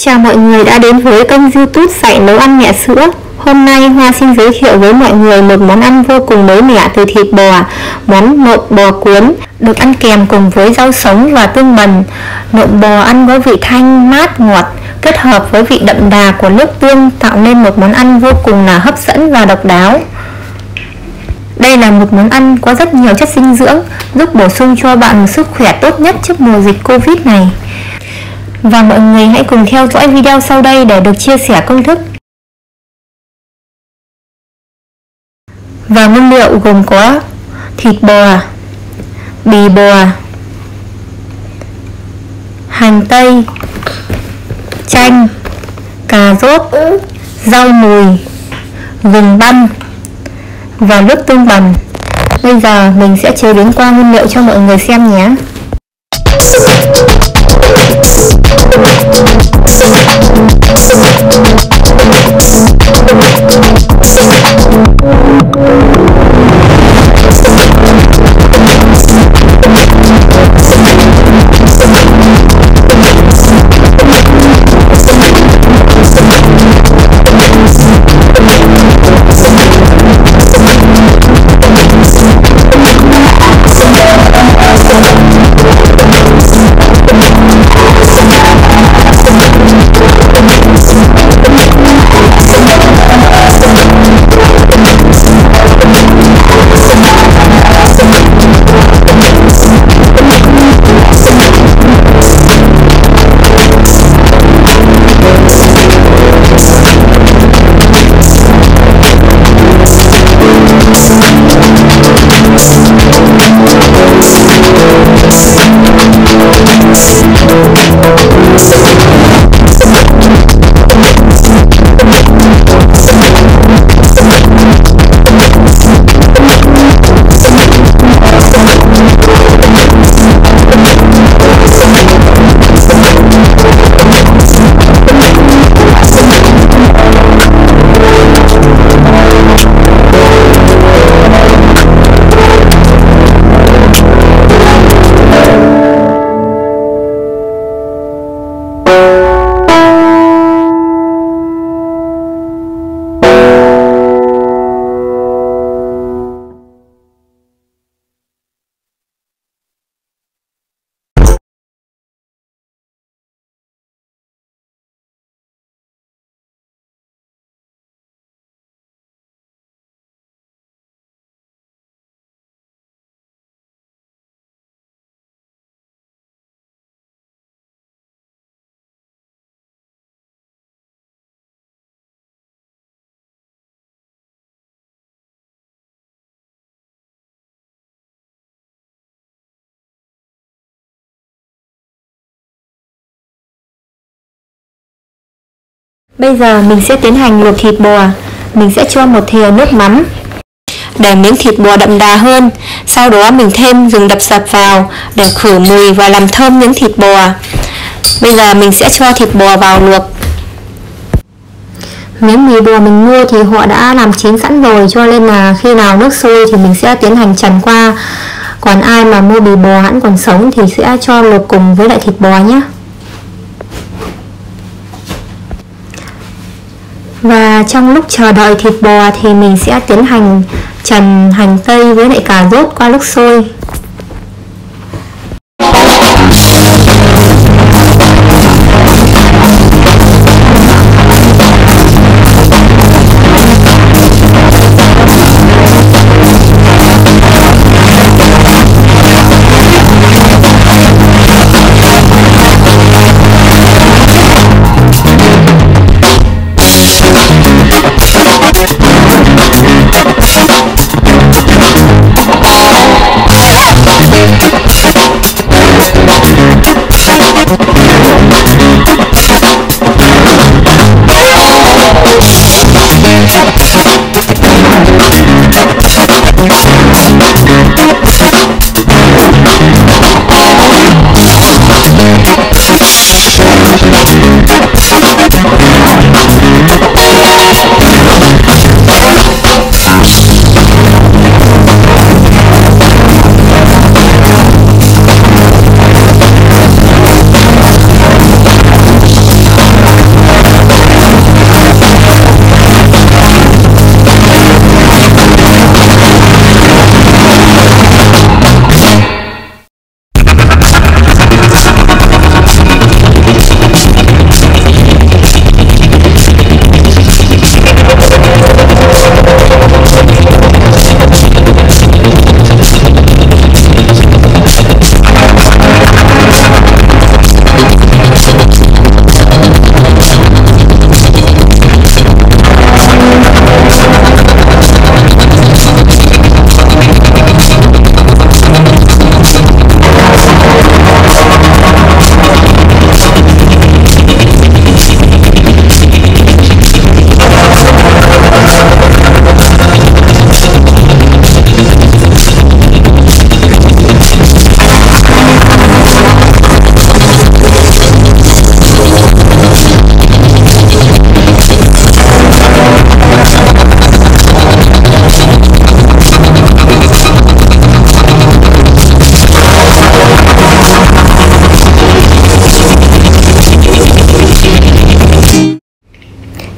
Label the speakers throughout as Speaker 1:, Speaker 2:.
Speaker 1: Chào mọi người đã đến với kênh YouTube dạy nấu ăn mẹ sữa. Hôm nay Hoa xin giới thiệu với mọi người một món ăn vô cùng mới mẻ từ thịt bò, món nộm bò cuốn, được ăn kèm cùng với rau sống và tương bần. Nộm bò ăn có vị thanh, mát, ngọt, kết hợp với vị đậm đà của nước tương tạo nên một món ăn vô cùng là hấp dẫn và độc đáo. Đây là một món ăn có rất nhiều chất dinh dưỡng, giúp bổ sung cho bạn một sức khỏe tốt nhất trước mùa dịch Covid này. Và mọi người hãy cùng theo dõi video sau đây để được chia sẻ công thức. Và nguyên liệu gồm có thịt bò, bì bò, hành tây, chanh, cà rốt, rau mùi, gừng băm và nước tương bần. Bây giờ mình sẽ chế biến qua nguyên liệu cho mọi người xem nhé. Bây giờ mình sẽ tiến hành luộc thịt bò. Mình sẽ cho một thìa nước mắm để miếng thịt bò đậm đà hơn. Sau đó mình thêm gừng đập dập vào để khử mùi và làm thơm miếng thịt bò. Bây giờ mình sẽ cho thịt bò vào luộc. Miếng mì bò mình mua thì họ đã làm chín sẵn rồi, cho nên là khi nào nước sôi thì mình sẽ tiến hành trần qua. Còn ai mà mua bì bò hẵng còn sống thì sẽ cho luộc cùng với lại thịt bò nhé. Và trong lúc chờ đợi thịt bò thì mình sẽ tiến hành trần hành tây với lại cà rốt qua nước sôi.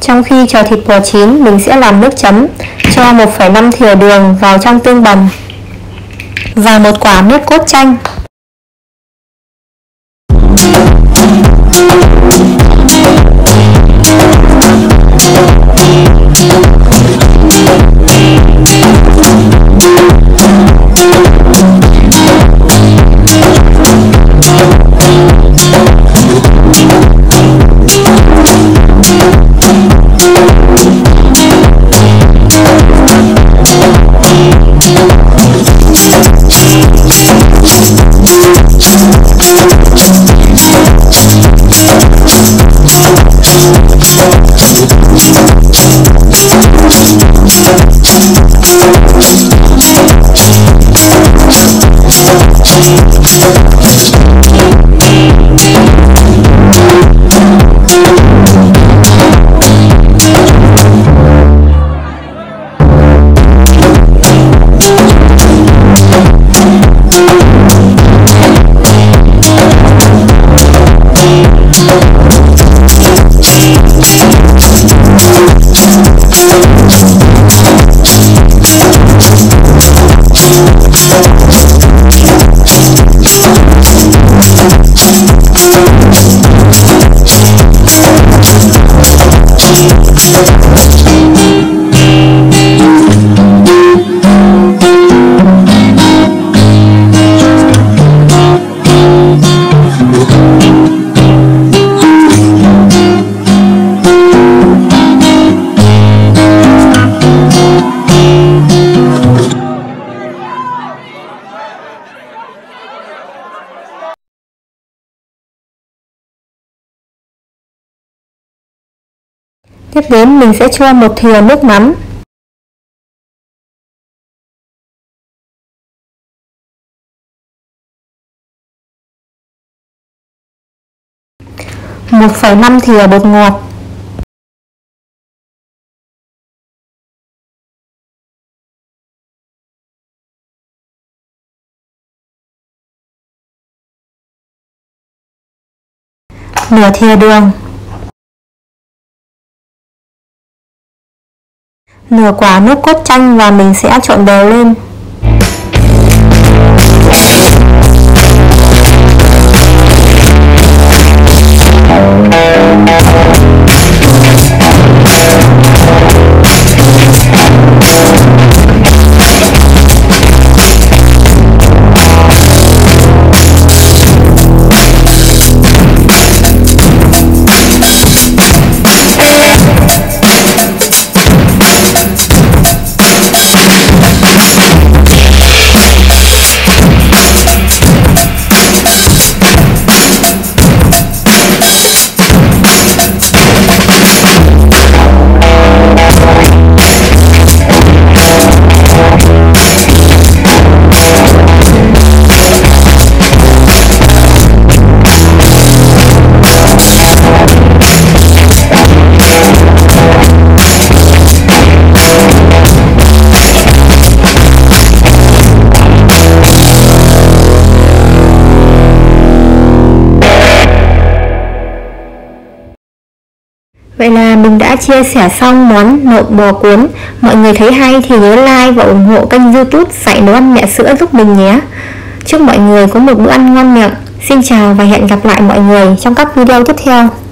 Speaker 1: Trong khi chờ thịt bò chín, mình sẽ làm nước chấm. Cho 1,5 thìa đường vào trong tương bần và một quả nước cốt chanh. Tiếp đến mình sẽ cho một thìa nước mắm, một 1,5 thìa bột ngọt, nửa thìa đường, nửa quả nước cốt chanh và mình sẽ trộn đều lên. Vậy là mình đã chia sẻ xong món nộm bò cuốn. Mọi người thấy hay thì nhớ like và ủng hộ kênh YouTube Dạy Nấu Ăn Mẹ Sữa giúp mình nhé. Chúc mọi người có một bữa ăn ngon miệng. Xin chào và hẹn gặp lại mọi người trong các video tiếp theo.